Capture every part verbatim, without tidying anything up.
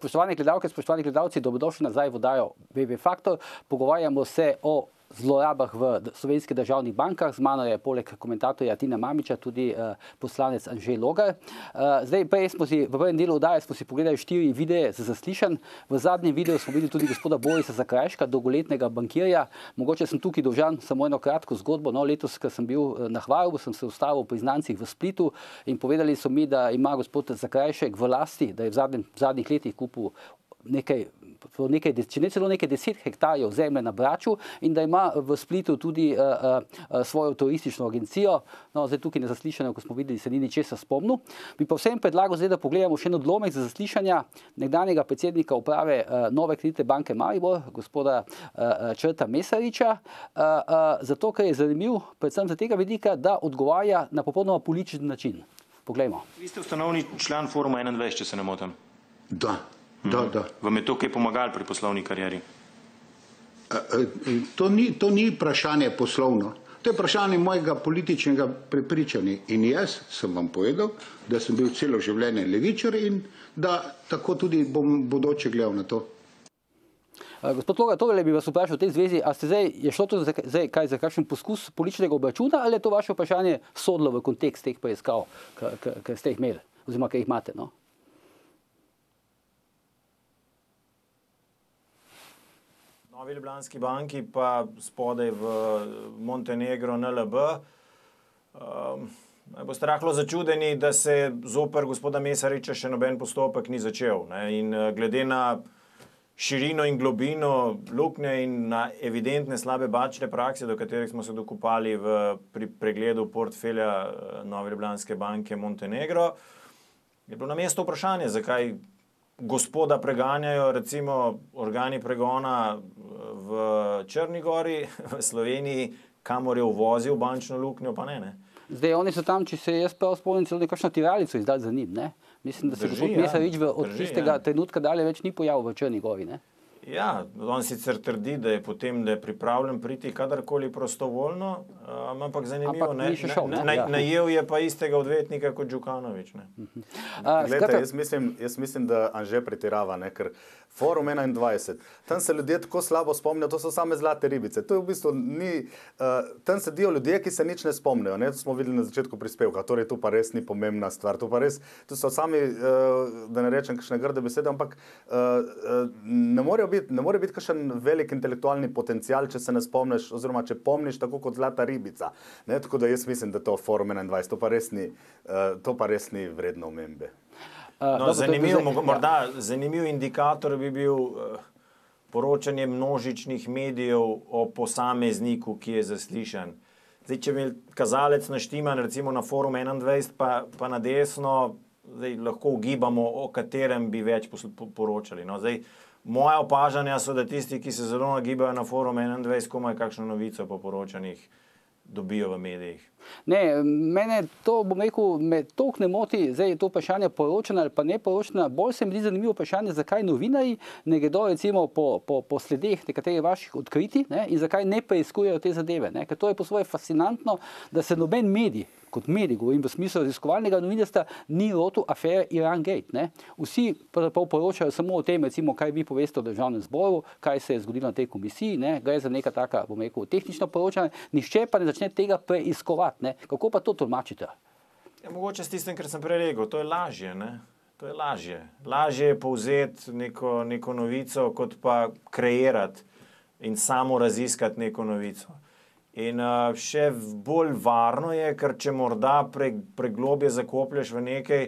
Spoštovane gledalke, spoštovani gledalci, dobrodošli nazaj v oddajo B B Faktor. Pogovarjamo se o zlorabah v slovenskih državnih bankah. Z mano je poleg komentatorja Tina Mamića tudi uh, poslanec Anže Logar. Uh, zdaj, prej smo si, v prvem delu oddaje smo si pogledali štiri videe za zaslišanj. V zadnjem videu smo videli tudi gospoda Borisa Zakrajška, dolgoletnega bankirja. Mogoče sem tukaj dolžan samo eno kratko zgodbo. No, letos, ko sem bil na Hvaru, sem se ustavil pri znancih v Splitu in povedali so mi, da ima gospod Zakrajšek v lasti, da je v, zadnjem, v zadnjih letih kupil nekaj, nekaj, če ne celo nekaj deset hektarjev zemlje na Braču in da ima v Splitu tudi uh, uh, svojo turistično agencijo. No, zdaj tukaj na zaslišanju, ko smo videli, se ni ničesar spomnil. Bi pa vsem predlagal zdaj, da pogledamo še en odlomek za zaslišanja nekdanjega predsednika uprave uh, Nove kreditne banke Maribor, gospoda uh, Črta Mesariča, uh, uh, zato, ker je zanimiv predvsem za tega vidika, da odgovarja na popolnoma političen način. Poglejmo. Vi ste ustanovni član Foruma enaindvajset, če se ne motim. Da. Da, da. Vam je to kaj pomagali pri poslovni karieri? To ni, to ni vprašanje poslovno. To je vprašanje mojega političnega prepričanja. In jaz sem vam povedal, da sem bil celo življenje levičar in da tako tudi bom bodoče gledal na to. Gospod Logar, torej bi vas vprašal v tej zvezi, a ste zdaj, je šlo to za, zdaj, kaj, za kakšen poskus političnega obračuna ali je to vaše vprašanje sodilo v kontekst teh preiskav, ki ste jih imeli, oziroma ki jih imate, no? Novi Ljubljanski banki pa spodaj v Montenegro N L B. Um, boste rahlo začudeni, da se zoper gospoda Mesariča še noben postopek ni začel. Ne? In glede na širino in globino luknje in na evidentne slabe bančne prakse, do katerih smo se dokopali v, pri pregledu portfelja Nove Ljubljanske banke Montenegro, je bilo na mesto vprašanje, zakaj gospoda preganjajo recimo organi pregona v Črni Gori, v Sloveniji, kamor je uvozil bančno luknjo, pa ne, ne. Zdaj, oni so tam, če se jaz prav spomnim, celo nekakšno tiralico izdali za njim, ne? Mislim, da se Drži, gospod Mesarič ja. od Drži, tistega ja. trenutka dalje več ni pojavil v Črni Gori, ne? Ja, on sicer trdi, da je potem, da je pripravljen priti kadarkoli prostovoljno, ampak zanimivo, ampak ne, ni še šel, ne? ne, Ja. najel je pa istega odvetnika kot Đukanović, ne. A, Glejte, skratka- jaz mislim, jaz mislim, da Anže pretirava, ne, ker Forum enaindvajset, tam se ljudje tako slabo spomnijo, to so same zlate ribice. To je v bistvu ni, uh, tam sedijo ljudje, ki se nič ne spomnijo, ne, to smo videli na začetku prispevka, torej to pa res ni pomembna stvar, to pa res, to so sami, uh, da ne rečem kakšne grde besede, ampak uh, uh, ne morejo biti, ne more biti kakšen velik intelektualni potencial, če se ne spomniš, oziroma če pomniš tako kot zlata ribica, ne, tako da jaz mislim, da to Forum enaindvajset, to pa res ni, uh, to pa res ni vredno omembe. No, zanimiv, morda zanimiv indikator bi bil uh, poročanje množičnih medijev o posamezniku, ki je zaslišan. Zdaj, če bi kazalec naštiman, recimo na Forum enaindvajset, pa, pa na desno, zdaj, lahko ugibamo, o katerem bi več poročali. No, zdaj, moja opažanja so, da tisti, ki se zelo nagibajo na Forum enaindvajset, komaj kakšno novico po poročanjih dobijo v medijih. Ne, mene to, bom rekel, me toliko ne moti, zdaj je to vprašanje poročena ali pa ne poročena, bolj se mi zdi zanimivo vprašanje, zakaj novinarji ne gredo recimo po, po, po sledeh nekaterih vaših odkritij, ne, in zakaj ne preiskujejo te zadeve, ne, ker to je po svoje fascinantno, da se noben medij, kot medij, govorim v smislu raziskovalnega novinarstva, ni lotil afere Iran Gate, ne. Vsi pravzaprav poročajo samo o tem, recimo, kaj vi poveste o državnem zboru, kaj se je zgodilo na tej komisiji, ne, gre za neka taka, bom rekel, tehnično poročanje, nihče pa ne začne tega preiskovati. Ne? Kako pa to tolmačite? Ja, mogoče s tistem, kar sem prej rekel, to je lažje, ne? To je lažje. Lažje je povzeti neko, neko novico, kot pa kreirati in samo raziskati neko novico. In uh, še bolj varno je, ker če morda pre, preglobje zakoplješ v nekaj,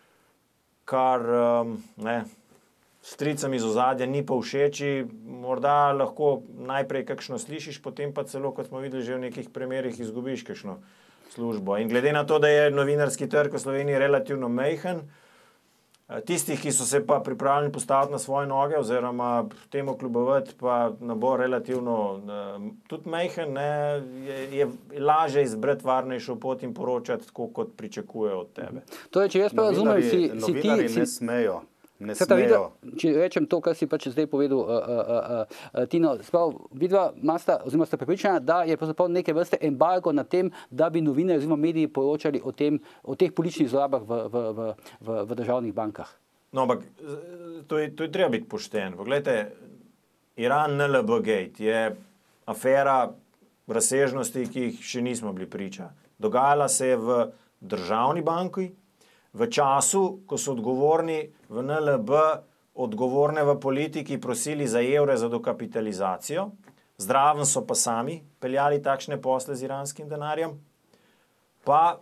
kar um, ne, stricam iz ozadja ni pa všeči, morda lahko najprej kakšno slišiš, potem pa celo, kot smo videli že v nekih primerih, izgubiš kakšno službo. In glede na to, da je novinarski trg v Sloveniji relativno majhen, tistih, ki so se pa pripravljeni postaviti na svoje noge oziroma temu kljubovati, pa ne bo relativno tudi majhen, ne, je, je lažje izbrati varnejšo pot in poročati tako, kot pričakujejo od tebe. Torej, če jaz pa razumem, si, si ti... Novinarji ne si... smejo. Ne Seta, smejo. Vidva, če rečem to, kar si pač zdaj povedal, uh, uh, uh, Tino, sprav, vidva masta, oziroma sta prepričana, da je pravzaprav neke vrste embargo na tem, da bi novinarji oziroma mediji poročali o, tem, o teh političnih zlorabah v, v, v, v, v državnih bankah. No, ampak to je, to je treba biti pošten. Poglejte, Iran N L B Gate je afera razsežnosti, ki jih še nismo bili priča. Dogajala se je v državni banki, v času, ko so odgovorni v N L B, odgovorne v politiki prosili za evre za dokapitalizacijo, zraven so pa sami peljali takšne posle z iranskim denarjem, pa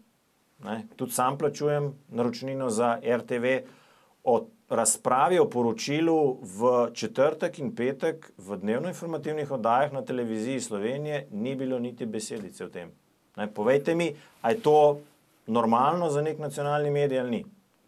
ne, tudi sam plačujem naročnino za R T V. O razpravi o poročilu v četrtek in petek v dnevno-informativnih oddajah na televiziji Slovenije ni bilo niti besedice o tem. Ne, povejte mi, a je to normalno za nek nacionalni medij ali ni?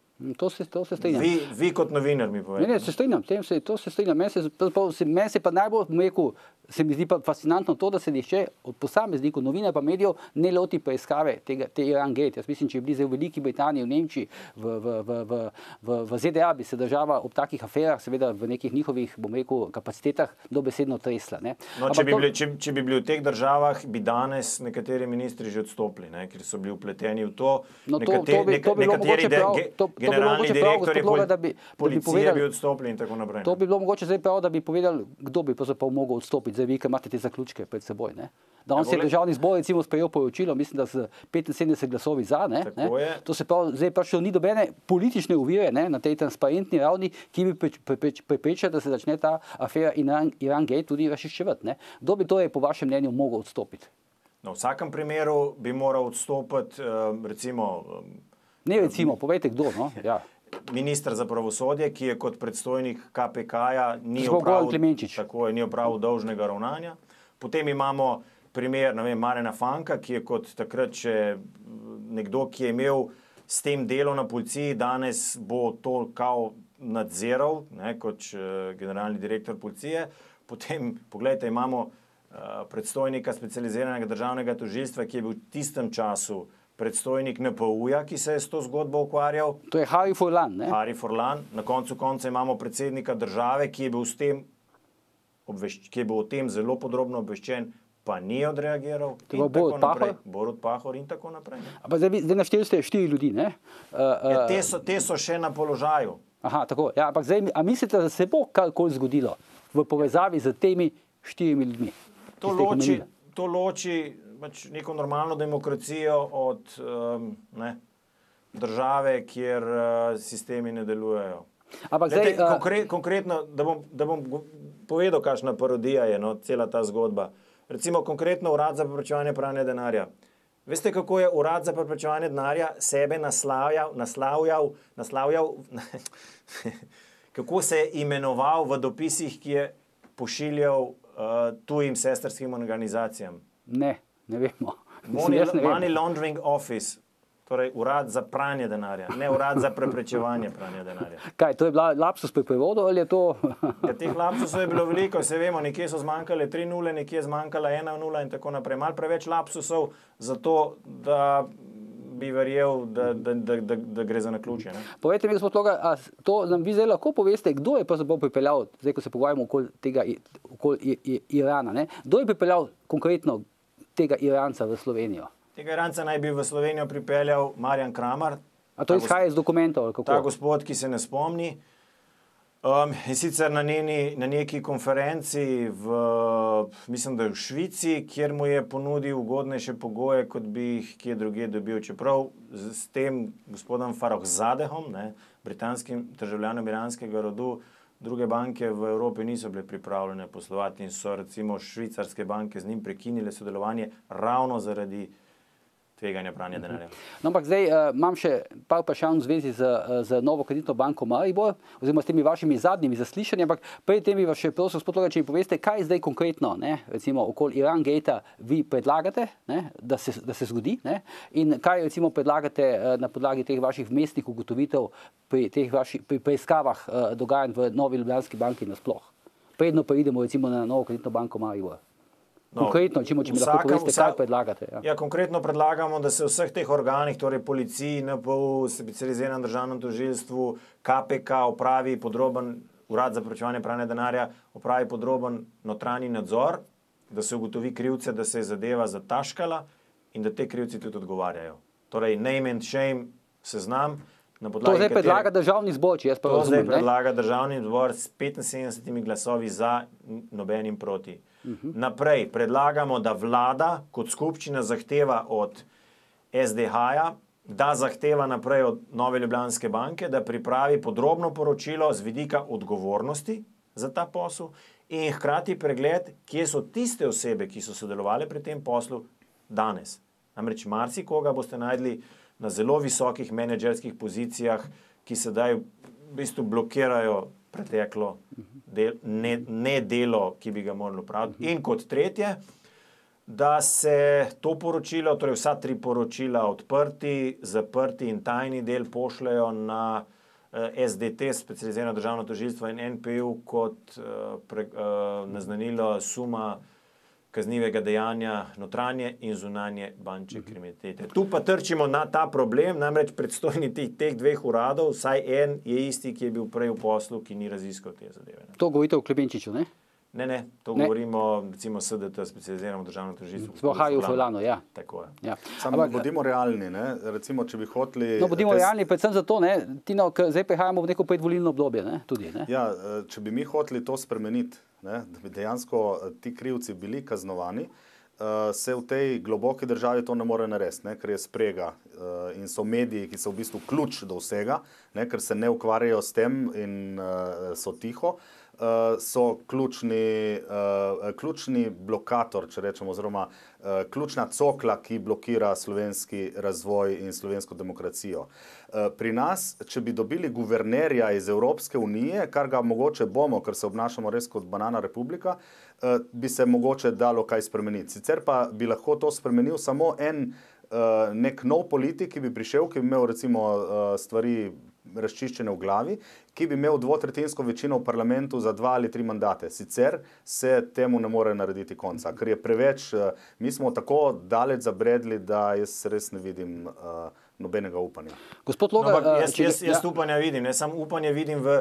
To se, to se strinjam. Vi, vi kot novinar mi povejte. Ne, ne, se strinjam, tem se, to se strinjam. Meni se, meni se pa najbolj, rekel, se mi zdi pa fascinantno to, da se nihče od posameznikov, novinar pa medijev ne loti preiskave tega, te Iran Gate. Jaz mislim, če bi bili zdaj v Veliki Britaniji, v Nemčiji, v, v, v, v, v, v Z D A, bi se država ob takih aferah, seveda v nekih njihovih, bom rekel, kapacitetah dobesedno tresla. Ne. No, če, bi bili, če, če bi bili v teh državah, bi danes nekateri ministri že odstopili, ne, ker so bili vpleteni v to. No, to, to bi, to bi bilo mogoče prav, to, to bi bilo mogoče prav, gospod Logar, da bi, da bi povedali, bi odstopili in tako naprej. To bi bilo mogoče zdaj prav, da bi povedali, kdo bi pravzaprav mogel odstopiti. Zdaj vi, ki imate te zaključke pred seboj. Ne? Danes je državni zbor recimo sprejel poročilo, mislim, da z petinsedemdeset glasovi za, ne? Ne? To se pravi, zdaj pač ni dobene politične ovire, ne? Na tej transparentni ravni, ki bi preprečila, da se začne ta afera Iran, Iran Gate tudi razčiščevati. Kdo bi torej po vašem mnenju mogel odstopiti? No, v vsakem primeru bi moral odstopiti, recimo... Ne recimo, povejte kdo, no? Ja. Minister za pravosodje, ki je kot predstojnik K P K-ja ni opravil, tako je, ni opravil dolžnega ravnanja. Potem imamo primer, ne vem, Marjana Fanka, ki je kot takrat še nekdo, ki je imel s tem delo na policiji, danes bo to kao nadziral, ne, kot generalni direktor policije. Potem, poglejte, imamo uh, predstojnika specializiranega državnega tožilstva, ki je bil v tistem času predstojnik N P U-ja, ki se je s to zgodbo ukvarjal. To je Harry Forlan, ne? Harry Forlan. Na koncu konca imamo predsednika države, ki je bil, s tem obvešč, ki je bil o tem zelo podrobno obveščen, pa ni odreagiral. In tako naprej. Borut Pahor in tako naprej. Ampak zdaj, zdaj našteli ste štiri ljudi, ne? Uh, uh, ja, te, so, te so še na položaju. Aha, tako. Ja, ampak zdaj, a mislite, da se bo karkoli zgodilo v povezavi z temi štirimi ljudmi? To loči, to loči pač neko normalno demokracijo od um, ne, države, kjer uh, sistemi ne delujejo. Ampak Lete, zdaj, uh, konkre, konkretno, da bom, da bom povedal, kakšna parodija je, no, cela ta zgodba. Recimo konkretno Urad za preprečevanje pranja denarja. Veste, kako je Urad za preprečevanje denarja sebe naslavljal, naslavljal, naslavljal kako se je imenoval v dopisih, ki je pošiljal uh, tujim sestrskim organizacijam? Ne. Ne vemo. Money, money Laundering Office, torej urad za pranje denarja, ne urad za preprečevanje pranja denarja. Kaj, to je bila lapsus pri prevodu ali je to? Ja, teh lapsusov je bilo veliko, se vemo, nekje so zmanjkale tri nule, nekje je zmanjkala ena nula in tako naprej. Mal preveč lapsusov za to, da bi verjel, da, da, da, da, da gre za naključje. Ne? Povejte mi, gospod Logar, a to nam vi zdaj lahko poveste, kdo je pravzaprav pripeljal, zdaj ko se pogovarjamo okoli tega okoli Irana, ne? Kdo je pripeljal konkretno tega Iranca v Slovenijo? Tega Iranca naj bi v Slovenijo pripeljal Marjan Kramar. A to izhaja iz dokumentov? Kako? Ta gospod, ki se ne spomni. Um, in sicer na, njeni, na neki konferenci v, mislim, da je v Švici, kjer mu je ponudil ugodnejše pogoje, kot bi jih kje drugje dobil. Čeprav s tem gospodom Farrokhzadehom, ne, britanskim državljanom iranskega rodu, druge banke v Evropi niso bile pripravljene poslovati in so recimo švicarske banke z njim prekinile sodelovanje ravno zaradi tveganja pranja denarja. No, ampak zdaj uh, imam še par vprašanj v zvezi z, z novo kreditno banko Maribor, oziroma s temi vašimi zadnjimi zaslišanji, ampak pred tem bi vas še prosil, gospod Logar, če mi poveste, kaj zdaj konkretno, ne, recimo okoli Iran Gate vi predlagate, ne, da, se, da se zgodi, ne, in kaj recimo predlagate uh, na podlagi teh vaših vmesnih ugotovitev pri teh vaših pri preiskavah uh, dogajanj v Novi Ljubljanski banki nasploh. Predno pa idemo recimo na novo kreditno banko Maribor. No, konkretno, če mi lahko poveste, kaj predlagate. Ja. Ja, konkretno predlagamo, da se v vseh teh organih, torej policiji, N P U, specializiranem državnem tožilstvu, K P K opravi podroben, Urad za preprečevanje pranja denarja opravi podroben notranji nadzor, da se ugotovi krivce, da se je zadeva zataškala in da te krivci tudi odgovarjajo. Torej, name and shame seznam, Na To podlagi zdaj katere- predlaga državni zbor, če jaz pa To zdaj razumem. ne? predlaga državni zbor s petinsedemdesetimi glasovi za, n- nobenim proti. Naprej predlagamo, da vlada kot skupščina zahteva od S D H-ja, da zahteva naprej od Nove Ljubljanske banke, da pripravi podrobno poročilo z vidika odgovornosti za ta posel in hkrati pregled, kje so tiste osebe, ki so sodelovali pri tem poslu danes. Namreč marsikoga boste najdli na zelo visokih menedžerskih pozicijah, ki sedaj v bistvu blokirajo preteklo del, ne, ne delo, ki bi ga morali opraviti. In kot tretje, da se to poročilo, torej vsa tri poročila, odprti, zaprti in tajni del, pošljajo na eh, S D T, specializirano državno tožilstvo, in N P U kot eh, pre, eh, naznanilo suma kaznivega dejanja notranje in zunanje bančne kriminalitete. Tu pa trčimo na ta problem, namreč predstojnik teh, teh dveh uradov, vsaj en je isti, ki je bil prej v poslu, ki ni raziskal te zadeve. Ne, To govorite o Klemenčiču, ne? ne, ne to Ne. govorimo, recimo S D T, specializirano državno tožilstvo. Sploh Haju Furlano, ja. Tako je. ja. Samo Ampak, bodimo realni, ne? Recimo, če bi hoteli... no, bodimo te- realni, predvsem zato, ne, Tino, ker zdaj prihajamo v neko predvolilno obdobje, ne, tudi, ne. Ja, eh, če bi mi hoteli to spremeniti, ne, da bi dejansko eh, ti krivci bili kaznovani, eh, se v tej globoki državi to ne more narediti, ne, ker je sprega eh, in so mediji, ki so v bistvu ključ do vsega, ne, ker se ne ukvarjajo s tem in eh, so tiho, eh, so ključni, eh, ključni blokator, če rečemo, oziroma eh, ključna cokla, ki blokira slovenski razvoj in slovensko demokracijo. Eh, Pri nas, če bi dobili guvernerja iz Evropske unije, kar ga mogoče bomo, ker se obnašamo res kot banana republika, eh, bi se mogoče dalo kaj spremeniti. Sicer pa bi lahko to spremenil samo en eh, nek nov politik, ki bi prišel, ki bi imel recimo eh, stvari razčiščene v glavi, ki bi imel dvotretjinsko večino v parlamentu za dva ali tri mandate. Sicer se temu ne more narediti konca, ker je preveč, eh, mi smo tako daleč zabredli, da jaz res ne vidim uh, nobenega upanja. Gospod No, Logar, ampak eh, jaz, če- jaz, jaz ja. upanja vidim, ne samo upanje vidim v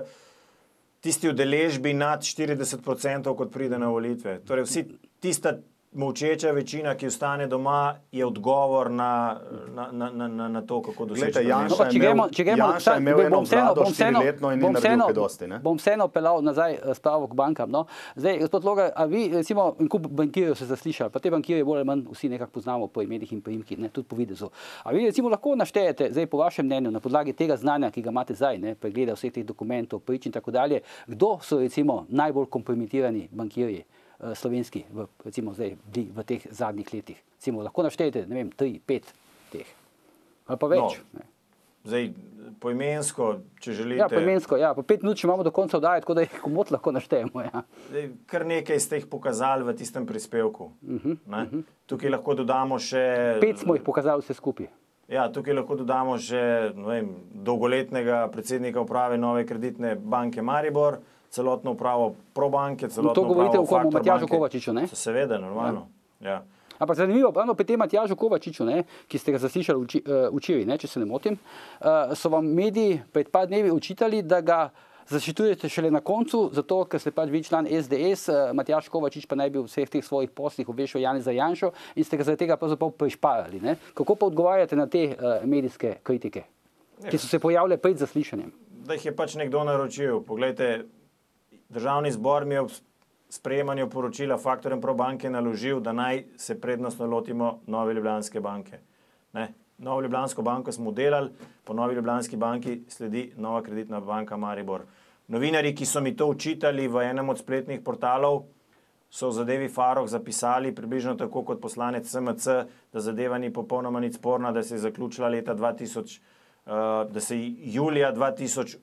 tisti udeležbi nad štirideset odstotkov, kot pride na volitve. Torej, vsi tista molčeča večina, ki ostane doma, je odgovor na, na, na, na, na, na to, kako doseči. Glejte, premirje. Janša No, pa če je gremo, imel- če gremo, Janša je imel bom eno vseeno- vlado bom vseeno- štiriletno in ni bom naredil vseeno- kaj dosti, ne? Bom vseeno pelal nazaj eh, spravo k bankam. No. Zdaj, gospod Logar, a vi, recimo, en kup bankirjev se zaslišali, pa te bankirje bolj ali manj vsi nekako poznamo po imenih in priimkih, ne, tudi po videzu. A vi, recimo, lahko naštejete, zdaj po vašem mnenju, na podlagi tega znanja, ki ga imate zdaj, ne, pregleda vseh teh dokumentov, prič in tako dalje, kdo so, recimo, najbolj kompromitirani bankirji eh, slovenski, v, recimo zdaj, bili v teh zadnjih letih? Recimo, lahko naštejete, ne vem, tri, pet teh. Ali pa več. No. Ne. Zdaj, poimensko, če želite. Ja, poimensko, ja, po pet minut še imamo do konca oddaje, tako da jih komot lahko naštejemo. Ja. Zdaj, kar nekaj ste jih pokazali v tistem prispevku. Uh -huh, uh -huh. Tukaj lahko dodamo še... Pet smo jih pokazali vse skupaj. Ja, tukaj lahko dodamo še ne vem, dolgoletnega predsednika uprave Nove kreditne banke Maribor, celotno upravo Probanke, celotno To govorite upravo o komu? Faktor Matjažu banke. Kovačiču, ne? Seveda, normalno. Ja. Ja. Ampak zanimivo, ravno pri tem Matjažu Kovačiču, ne, ki ste ga zaslišali uči, uh, včeraj, ne, če se ne motim, uh, so vam mediji pred par dnevi očitali, da ga zaščitujete šele na koncu, zato ker ste pač vi član S D S, uh, Matjaž Kovačič pa naj bi v vseh teh svojih poslih obveščal Janeza Janšo in ste ga zaradi tega pravzaprav prišparali. Ne. Kako pa odgovarjate na te uh, medijske kritike, ki so se pojavile pred zaslišanjem? Da jih je pač nekdo naročil. Poglejte, Državni zbor mi je ob sprejemanju poročila Faktorjem Probanke naložil, da naj se prednostno lotimo Nove Ljubljanske banke. Ne? Novo Ljubljansko banko smo delali, po Novi Ljubljanski banki sledi Nova kreditna banka Maribor. Novinarji, ki so mi to učitali v enem od spletnih portalov, so v zadevi Farok zapisali približno tako kot poslanec S M C, da zadeva ni popolnoma nič sporna, da se je zaključila leta dva tisoč, uh, da se je julija dva tisoč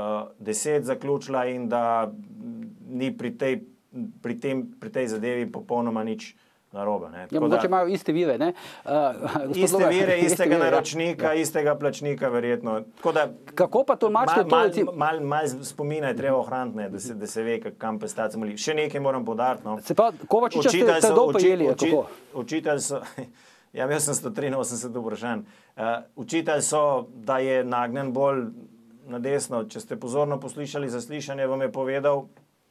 deset zaključila in da ni pri tej, pri tem, pri tej zadevi popolnoma nič narobe. Ne. Ja, Tako mogoče da- imajo iste vire, ne? Uh, Iste vire, istega ja. naročnika, istega plačnika, verjetno. Tako da, Kako pa tolmačite mal, to, mal, recimo- mal, mal spomina je treba ohraniti, ne, da, se, da se ve, kak- kam pestati moli. Še nekaj moram poudariti. No. Se pravi, Kovačiča ste Učitelji so- trdo uči- prijeli, uči- kako? Učitelji so, ja, imel sem sto triinosemdeset vprašanj. Uh, učitelji so, da je nagnjen bolj na desno. Če ste pozorno poslušali zaslišanje, vam je povedal,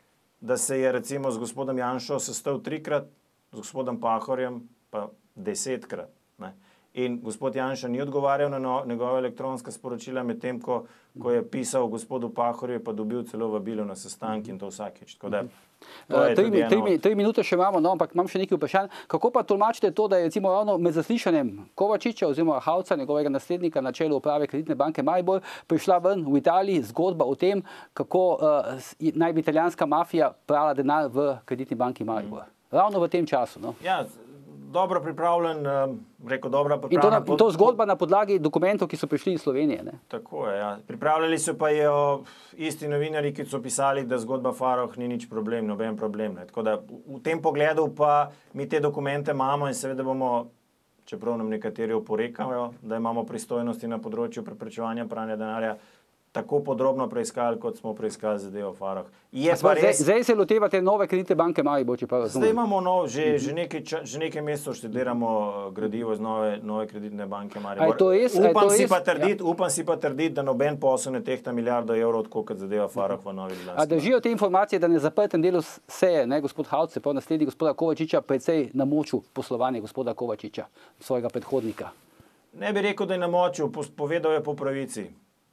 da se je recimo z gospodom Janšo sestal trikrat, z gospodom Pahorjem pa desetkrat. Ne. In gospod Janša ni odgovarjal na no, njegove elektronska sporočila, medtem ko, ko je pisal gospodu Pahorju, pa dobil celo vabilo na sestank in to vsakeč. Tako da, to je Tri, tudi eno tri, od- tri minute še imamo, no, ampak imam še nekaj vprašanj. Kako pa tolmačite to, da je recimo ravno med zaslišanjem Kovačiča oziroma Hauca, njegovega naslednika na čelu uprave Kreditne banke Maribor, prišla ven v Italiji zgodba o tem, kako uh, naj bi italijanska mafija prala denar v Kreditni banki Maribor. Ravno v tem času. No. Ja, dobro pripravljen, um, rekel dobra In to, pripravljena. na, in to zgodba na podlagi dokumentov, ki so prišli iz Slovenije. Ne? Tako je, ja. Pripravljali so pa jo isti novinari, ki so pisali, da zgodba Farrokh ni nič problem, noben problem. Ne. Tako da v tem pogledu pa mi te dokumente imamo in seveda bomo, čeprav nam nekateri oporekajo, da imamo pristojnosti na področju preprečevanja pranja denarja, tako podrobno preiskali, kot smo preiskali zadevo Farrokh. Je pa Zdaj, res, zdaj se lotevate nove Kreditne banke Maribor, če pa zdaj razumem. imamo nov, že, že, nekaj, ča- že nekaj mesecev študiramo uh, gradivo iz nove, nove kreditne banke Maribor. A je to res? A je Upam to si res? pa trditi, upam si pa trditi, da noben posel ne tehta milijardo evrov, tako kot zadeva Farrokh v Novi A Ljubljanski. držijo te informacije, da na zaprtem delu seje, ne, gospod Hauc, se pa naslednji gospoda Kovačiča, precej namočil poslovanje gospoda Kovačiča, svojega predhodnika. Ne bi rekel, da je namočil, pos- povedal je po pravici.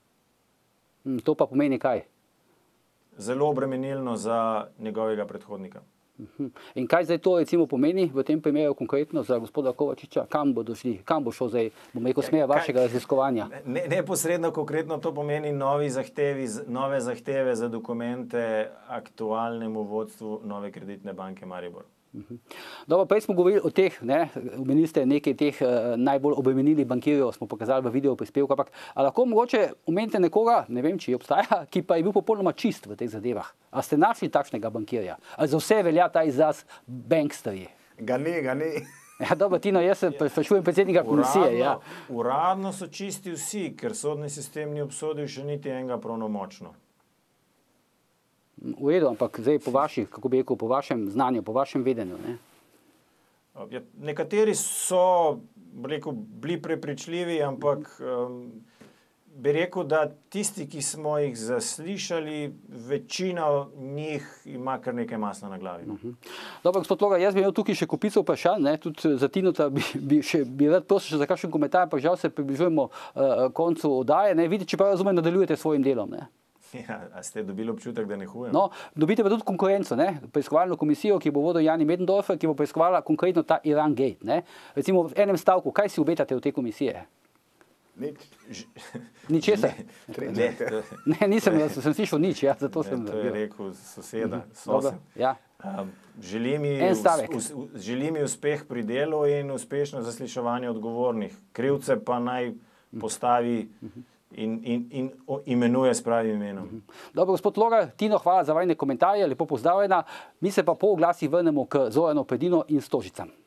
Hm, To pa pomeni kaj? Zelo obremenilno za njegovega predhodnika. Hm. In kaj zdaj to recimo pomeni v tem primeru konkretno za gospoda Kovačiča? Kam bodo šli? Kam bo šel zdaj, bom rekel, smer kaj- vašega raziskovanja? Ne, neposredno, konkretno to pomeni novi zahtevi, z- nove zahteve za dokumente aktualnemu vodstvu Nove kreditne banke Maribor. Dobro, prej smo govorili o teh, ne, omenili ste nekaj teh uh, najbolj obremenilih bankirjev, smo pokazali v video prispevku, ampak a lahko mogoče omenite nekoga, ne vem, če obstaja, ki pa je bil popolnoma čist v teh zadevah. A ste našli takšnega bankirja? Ali za vse velja ta izraz banksterji? Ga ni, ga ni. Ja, dobro, Tino, jaz se sprašujem predsednika komisije. Uradno, Ja. uradno so čisti vsi, ker sodni sistem ni obsodil še niti enega pravnomočno. V redu, ampak zdaj po vaših, kako bi rekel, po vašem znanju, po vašem vedenju. Ne? Ja, nekateri so, bi rekel, bili prepričljivi, ampak um, bi rekel, da tisti, ki smo jih zaslišali, večina njih ima kar nekaj masla na glavi. No. Dobro, gospod Logar, jaz bi imel tukaj še kupico vprašanj, ne, tudi za Tinota bi, bi, še, bi rad prosil še za kakšen komentar, ampak žal se približujemo uh, koncu oddaje. Ne. Vidite, če pa razumem, nadaljujete s svojim delom. Ne. Ja, a ste dobili občutek, da ne hujem? No, dobite pa tudi konkurenco, ne, preiskovalno komisijo, ki bo vodil Jani Medendorfer, ki bo preiskovala konkretno ta Iran Gate. Ne. Recimo v enem stavku, kaj si obetate od te komisije? Nič. Ničesar? Ne, to, Ne, nisem, jaz sem slišal nič, ja, zato ne, sem... to je rekel soseda, Dobro, sosed. ja. Um, želim, ji En us, stavek. us, us, želim ji uspeh pri delu in uspešno zasliševanje odgovornih. Krivce pa naj postavi in, in, in o, imenuje s pravim imenom. Dobro, gospod Logar, Tino, hvala za vajne komentarje, lepo pozdravljena. Mi se pa po oglasih vrnemo k Zoranu Predinu in Stožicam.